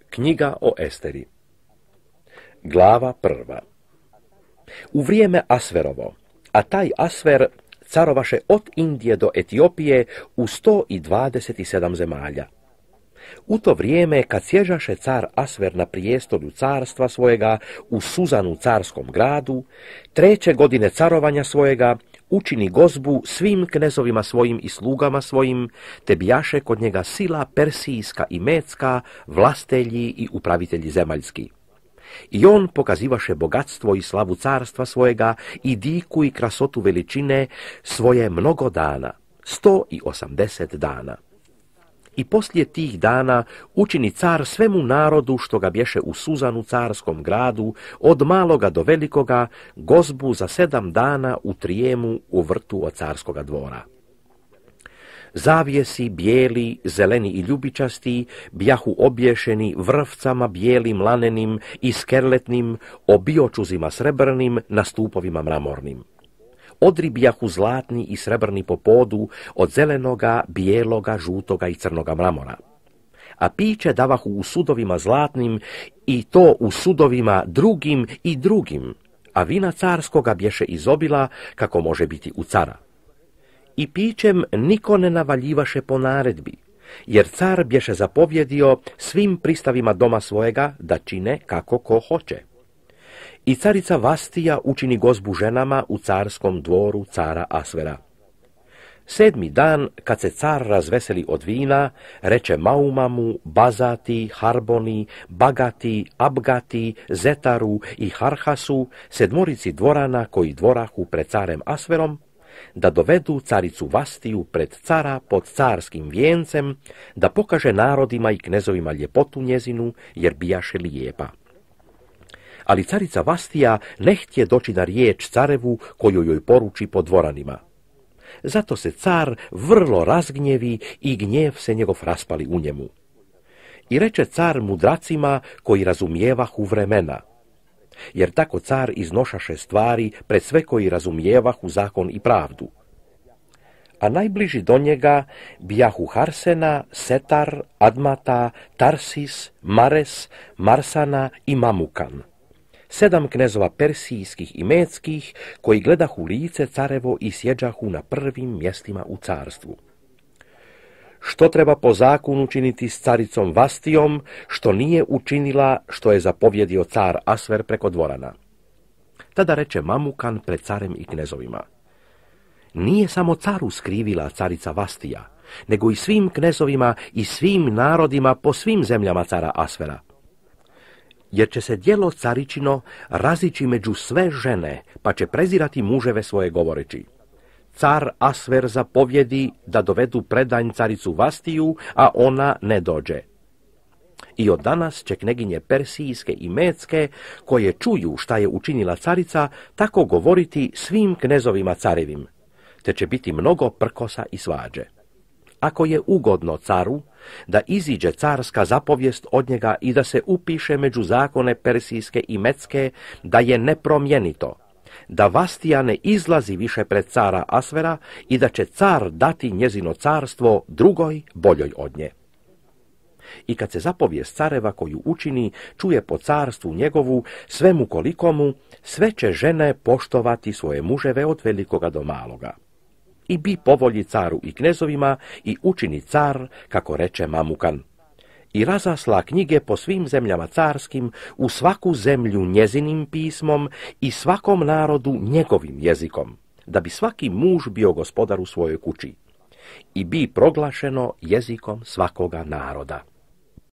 Knjiga o Esteri. Glava 1. U vrijeme Asverovo, a taj Asver carovaše od Indije do Etiopije u 127 zemalja. U to vrijeme, kad sježaše car Asver na prijestolju carstva svojega u Suzanu carskom gradu, 3. godine carovanja svojega, učini gozbu svim knezovima svojim i slugama svojim, te bijaše kod njega sila persijska i mecka, vlastelji i upravitelji zemaljski. I on pokazivaše bogatstvo i slavu carstva svojega i diku i krasotu veličine svoje mnogo dana, 180 dana. I poslije tih dana učini car svemu narodu što ga bješe u Suzanu carskom gradu, od maloga do velikoga, gozbu za 7 dana u Trijemu u vrtu od carskoga dvora. Zavjesi bijeli, zeleni i ljubičasti bjahu obješeni vrvcama bijelim, lanenim i skerletnim, obiočuzima srebrnim na stupovima mramornim. Odri bjahu zlatni i srebrni po podu od zelenoga, bijeloga, žutoga i crnoga mramora. A piće davahu u sudovima zlatnim i to u sudovima drugim i drugim, a vina carskoga bješe izobila kako može biti u cara. I pićem niko ne navaljivaše po naredbi, jer car bješe zapovjedio svim pristavima doma svojega da čine kako ko hoće. I carica Vastija učini gozbu ženama u carskom dvoru cara Asvera. 7. dan, kad se car razveseli od vina, reče Maumamu, Bazati, Harboni, Bagati, Abgati, Zetaru i Harhasu, 7 dvorana koji dvorahu pred carem Asverom, da dovedu caricu Vastiju pred cara pod carskim vijencem, da pokaže narodima i knezovima ljepotu njezinu, jer bijaše lijepa. Ali carica Vastija ne htje doći na riječ carevu koju joj poruči po dvoranima. Zato se car vrlo razgnjevi i gnjev se njegov raspali u njemu. I reče car mudracima koji razumijevahu vremena, jer tako car iznošaše stvari pred sve koji razumijevahu zakon i pravdu. A najbliži do njega bijahu Harsena, Setar, Admata, Tarsis, Mares, Marsana i Mamukan. 7 knezova persijskih i meckih, koji gledahu lice carevo i sjeđahu na prvim mjestima u carstvu. Što treba po zakonu činiti s caricom Vastijom, što nije učinila, što je zapovjedio car Asver preko dvorana? Tada reče Mamukan pred carem i knezovima: nije samo caru skrivila carica Vastija, nego i svim knezovima i svim narodima po svim zemljama cara Asvera. Jer će se djelo caričino razići među sve žene, pa će prezirati muževe svoje govoreći: car Asver zapovjedi da dovedu predanj caricu Vastiju, a ona ne dođe. I od danas će kneginje persijske i mecke, koje čuju šta je učinila carica, tako govoriti svim knezovima carevim, te će biti mnogo prkosa i svađe. Ako je ugodno caru da iziđe carska zapovijest od njega i da se upiše među zakone persijske i mecke, da je nepromjenito, da Vastija ne izlazi više pred cara Asvera i da će car dati njezino carstvo drugoj boljoj od nje. I kad se zapovijest careva koju učini čuje po carstvu njegovu, svemu kolikomu, sve će žene poštovati svoje muževe od velikoga do maloga. I bi povolji caru i knezovima i učini car, kako reče Mamukan. I razasla knjige po svim zemljama carskim, u svaku zemlju njezinim pismom i svakom narodu njegovim jezikom, da bi svaki muž bio gospodar u svojoj kući. I bi proglašeno jezikom svakoga naroda.